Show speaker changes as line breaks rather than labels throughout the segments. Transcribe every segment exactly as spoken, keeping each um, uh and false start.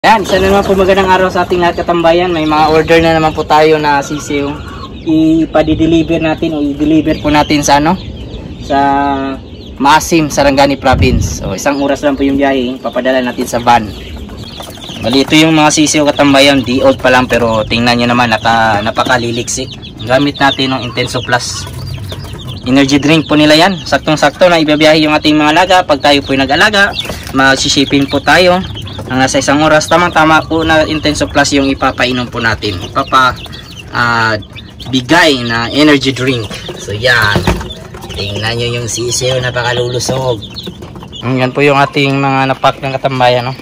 Yan, isa na naman po magandang araw sa ating lahat katambayan. May mga order na naman po tayo na sisiw. Ipa-deliver natin o i-deliver po natin sa ano? Sa Maasim, Sarangani Province. So isang oras lang po yung biyahe, papadala natin sa van. Bali ito yung mga sisiw katambayan, di-old pa lang pero tingnan nyo naman, naka, napakaliliksik. Gamit natin ng Intenso Plus. Energy drink po nila yan. Saktong-sakto na ibibiyahe yung ating mga alaga. Pag tayo po nag-alaga, mag-shipping po tayo. Ang nasa isang oras, tamang-tama po na Intenso Plus yung ipapainom po natin. Ipapa uh, bigay na energy drink. So yan. Tingnan nyo yung sisiw, napakalulusog. Yan po yung ating mga napak ng katambayan. No?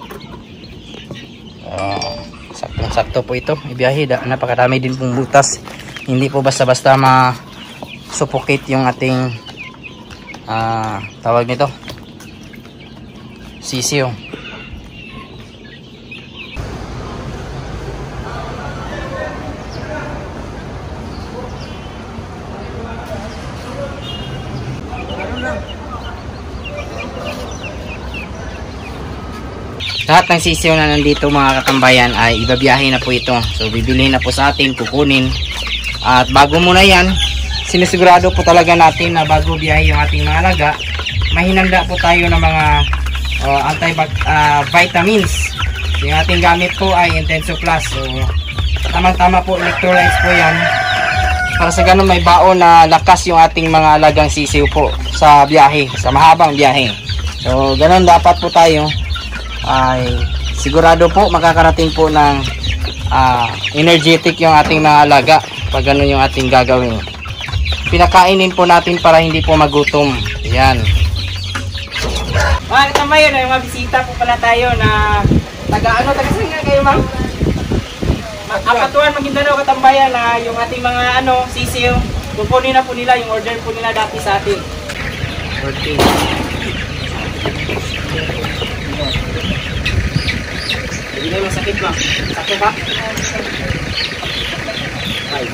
Uh, Saktong-sakto po ito. Ibiyahe, napakadami din pong butas. Hindi po basta-basta ma-suffocate yung ating uh, tawag nito. Sisiw. Lahat ng sisiw na nandito mga katambayan ay ibabiyahe na po ito. So bibili na po sa atin, kukunin. At bago muna yan, sinisigurado po talaga natin na bago biyahe yung ating mga alaga, mahinanda po tayo ng mga uh, anti-vitamins. Uh, yung ating gamit po ay Intenso Plus. So tamang-tama po, electrolytes po yan. Para sa ganun may baon na lakas yung ating mga alagang sisiw po sa biyahe, sa mahabang biyahe. So ganun dapat po tayo. Ay sigurado po makakarating po ng uh, energetic yung ating mga alaga pag ganun yung ating gagawin. Pinakainin po natin para hindi po magutom. Yan. Mga katambayan, may mga bisita po pala tayo na taga ano, taga saan nga kayo ma'am? Apatuan, Maguindanao katambayan na yung ating mga ano, sisiw. Kukunin na po nila yung order po nila dati sa atin. fourteen. Hindi mo sakit ba? Sakit ba? Ay,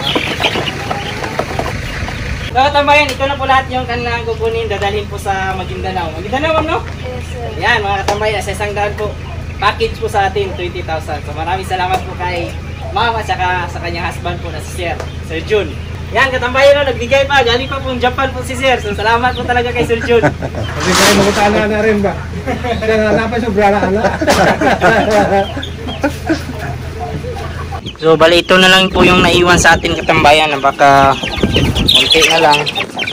so katambayan, ito na po lahat yung kanilang kukunin, dadalhin po sa Maguindanao. Maguindanao ma'am, no? Yes sir. Yan mga katambayan, sa isang daan po. Package po sa atin, twenty thousand. So maraming salamat po kay ma'am at saka sa kanyang husband po na si Sir, Sir Jun. Yan katambayan, no? Nagbigay pa, galing pa po Japan po si Sir. So salamat po talaga kay Sir Jun.
Kasi kayo magkatala na rin ba? Kaya nalapas yung brana na.
So bali ito na lang po yung naiwan sa atin katambayan, na baka konti na lang.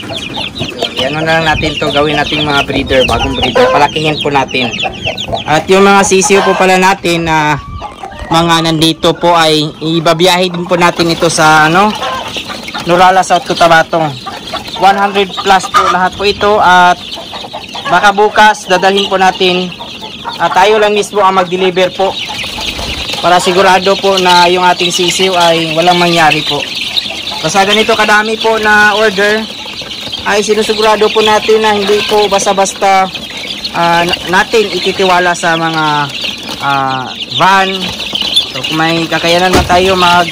So yan na lang natin to, gawin natin mga breeder, bagong breeder, palakihin po natin. At yung mga sisiw po pala natin na mga nandito po ay ibabiyahe din po natin ito sa ano, Nurala, South Cotabato. one hundred plus po lahat po ito at baka bukas dadalhin po natin at tayo lang mismo ang mag-deliver po para sigurado po na yung ating sisiw ay walang mangyari po. Basta ganito kadami po na order ay sinusigurado po natin na hindi po basta-basta uh, natin ititiwala sa mga uh, van. So kung may kakayanan na tayo mag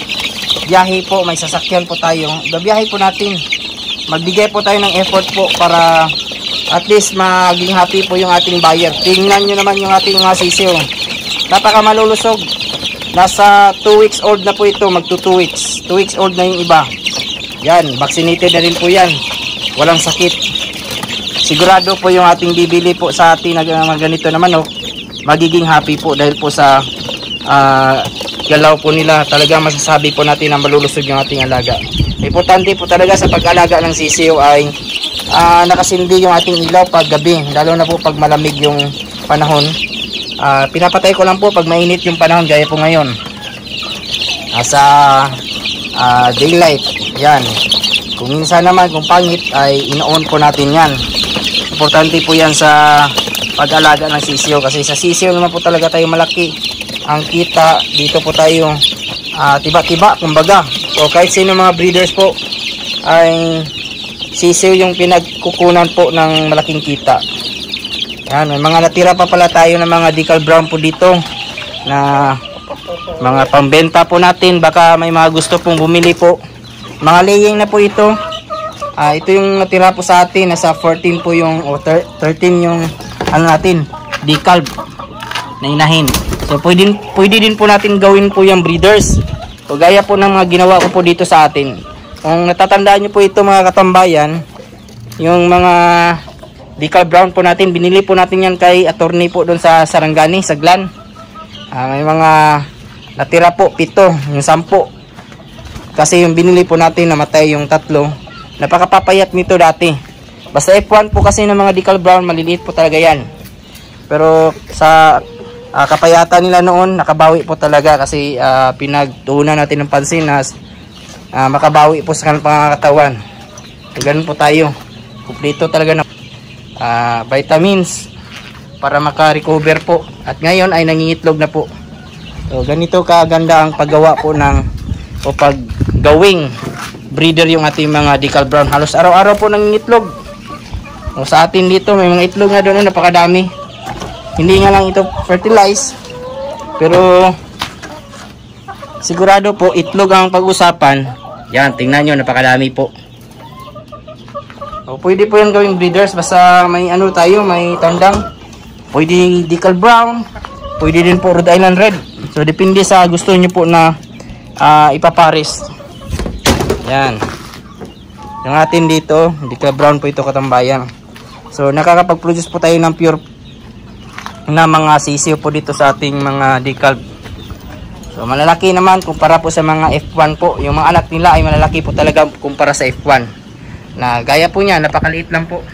biyahe po, may sasakyan po tayo, babiyahe po natin, magbigay po tayo ng effort po para at least maging happy po yung ating buyer. Tingnan nyo naman yung ating mga sisiw, napaka malulusog. Nasa two weeks old na po ito, magto two weeks two weeks old na yung iba. Yan, vaccinated na rin po yan, walang sakit. Sigurado po yung ating bibili po sa atin na ganito na manok, magiging happy po dahil po sa uh, galaw po nila. Talaga masasabi po natin na malulusog yung ating alaga. Importante po talaga sa pag-alaga ng sisiw ay uh, nakasindi yung ating ilaw pag gabi, lalo na po pag malamig yung panahon. Uh, pinapatay ko lang po pag mainit yung panahon gaya po ngayon. Uh, sa uh, daylight, yan. Kung minsan naman, kung pangit, ay ino-on po natin yan. Importante po yan sa pag-alaga ng sisiw kasi sa sisiw naman po talaga tayo malaki ang kita. Dito po tayo uh, tiba-tiba kumbaga. So kahit sino mga breeders po ay sisiw yung pinagkukunan po ng malaking kita. Yan, may mga natira pa pala tayo ng mga decal brown po dito na mga pambenta po natin, baka may mga gusto pong bumili po. Mga laying na po ito. Uh, ito yung natira po sa atin, nasa fourteen po yung o thirteen yung ano natin, decal na inahin. So pwede, pwede din po natin gawin po yung breeders. So gaya po ng mga ginawa ko po dito sa atin. Kung natatandaan nyo po ito mga katambayan, yung mga decal brown po natin, binili po natin yan kay attorney po doon sa Sarangani, Saglan. Uh, may mga natira po, pito, yung sampo. Kasi yung binili po natin, namatay yung tatlo. Napakapapayat nito dati. Basta F one po kasi ng mga decal brown, maliliit po talaga yan. Pero sa uh, kapayatan nila noon, nakabawi po talaga kasi uh, pinagtuunan natin ng pansin na uh, makabawi po sa kanilang pangakatawan. So, ganun po tayo. Kumpleto talaga ng uh, vitamins para maka-recover po. At ngayon ay nangingitlog na po. So, ganito kaganda ang paggawa po ng o paggawing breeder yung ating mga decal brown. Halos araw-araw po nangingitlog. O, sa atin dito may mga itlog na doon, napakadami. Hindi nga lang ito fertilize, pero sigurado po itlog ang pag-usapan. Yan, tingnan nyo, napakadami po. O, pwede po yan gawing breeders basta may ano tayo, may tandang. Pwede decal brown, pwede din po Rhode Island red. So depende sa gusto nyo po na uh, ipaparis. Yan. Yung atin dito, decal brown po ito katambayan. So nakakapag-produce po tayo ng pure na mga sisiw po dito sa ating mga decal. So malalaki naman kumpara po sa mga F one po. Yung mga anak nila ay malalaki po talaga kumpara sa F one. Na gaya po niya, napakaliit lang po.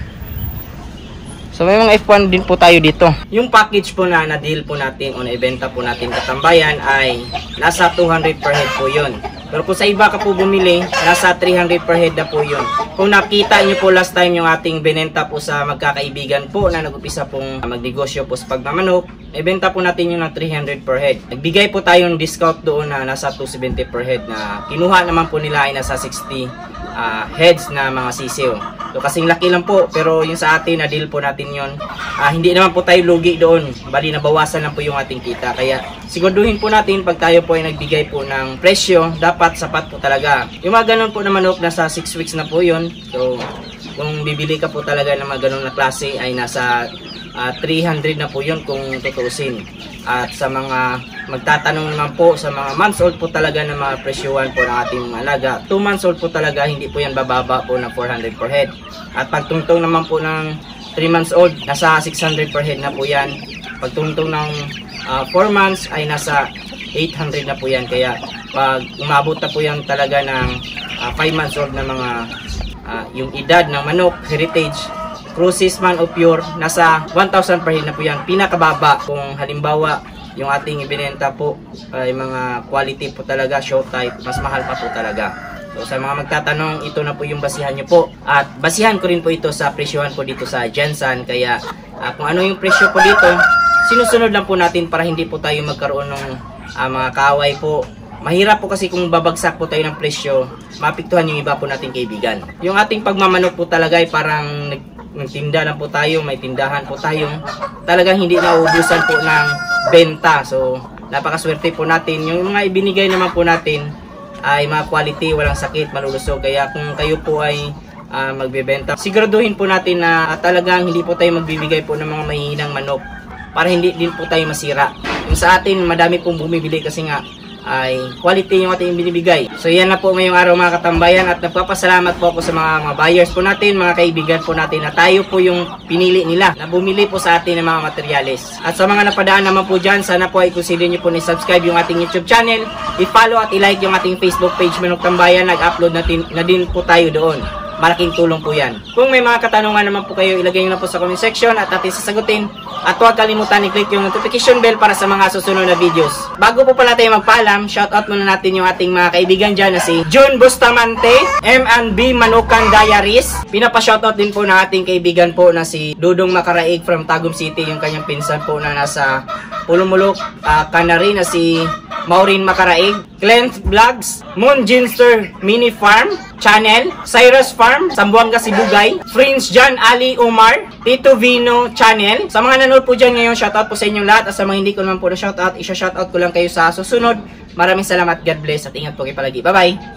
So may mga F one din po tayo dito. Yung package po na na-deal po natin o na-ibenta po natin katambayan ay nasa two hundred per head po yun. Pero kung sa iba ka po bumili, nasa three hundred per head na po yun. Kung nakita nyo po last time yung ating binenta po sa magkakaibigan po na nag-upisa pong magnegosyo po sa pagmamanok, ibenta po natin yung na three hundred per head. Nagbigay po tayo ng discount doon na nasa two seventy per head na kinuha naman po nila ay nasa sixty uh, heads na mga sisiw. So kasing laki lang po, pero yung sa atin na deal po natin yun, uh, hindi naman po tayo lugi doon. Bali nabawasan lang po yung ating kita. Kaya siguraduhin po natin pag tayo po ay nagbigay po ng presyo, dapat sapat po talaga. Yung mga ganun po na manok, nasa six weeks na po yun. So kung bibili ka po talaga ng mga ganun na klase ay nasa uh, three hundred na po yun kung tutuusin. At sa mga magtatanong naman po sa mga months old po talaga na mga presyuhan po ng ating mga alaga, two months old po talaga, hindi po yan bababa po ng four hundred per head. At pagtungtong naman po ng three months old, nasa six hundred per head na po yan. Pagtungtong ng uh, four months ay nasa eight hundred na po yan. Kaya pag umabot na po yan talaga ng uh, five months old na mga uh, yung edad ng manok, heritage, cruises man o pure, nasa one thousand per head na po yan. Pinakababa kung halimbawa yung ating ibinenta po ay mga quality po talaga, show type, mas mahal pa po talaga. So sa mga magtatanong, ito na po yung basihan nyo po. At basihan ko rin po ito sa presyohan po dito sa Jensen. Kaya uh, kung ano yung presyo po dito, sinusunod lang po natin para hindi po tayo magkaroon ng uh, mga kaaway po. Mahirap po kasi kung babagsak po tayo ng presyo, mapiktuhan yung iba po nating kaibigan. Yung ating pagmamanok po talaga ay parang nagtinda lang po tayo, may tindahan po tayo. Talagang hindi nauubusan po ng benta. So napakaswerte po natin. Yung mga ibinigay naman po natin ay mga quality, walang sakit, malulusog. Kaya kung kayo po ay uh, magbebenta, siguraduhin po natin na uh, talagang hindi po tayo magbibigay po ng mga mahihinang manok para hindi din po tayo masira. Yung sa atin, madami pong bumibili kasi nga ay quality yung ating binibigay. So yan na po ngayong araw mga katambayan, at nagpapasalamat po ako sa mga, mga buyers po natin, mga kaibigan po natin na tayo po yung pinili nila na bumili po sa atin ng mga materyales. At sa mga napadaan naman po dyan, sana po ay consider nyo po ni subscribe yung ating YouTube channel, i-follow at i-like yung ating Facebook page Manok Tambayan. Nag-upload na, na din po tayo doon. Malaking tulong po yan. Kung may mga katanungan naman po kayo, ilagay nyo na po sa comment section at atin sasagutin. At huwag kalimutan i-click yung notification bell para sa mga susunod na videos. Bago po pala tayo magpaalam, shoutout muna natin yung ating mga kaibigan dyan na si June Bustamante, M and B Manukan Diaries. Pinapa-shoutout din po na ating kaibigan po na si Dudong Makaraig from Tagum City, yung kanyang pinsan po na nasa Pulumulok, uh, Canary, na si Maureen Makaraig, Clint Vlogs, Moon Ginster Mini Farm Channel, Cyrus Farm, Sambuanga Sibugay, Prince John Ali Umar, Tito Vino Channel. Sa mga nanood po dyan ngayon, shoutout po sa inyong lahat. At sa mga hindi ko naman po na shoutout, isa-shoutout ko lang kayo sa susunod. Maraming salamat, God bless, at ingat po kayo palagi. Bye-bye!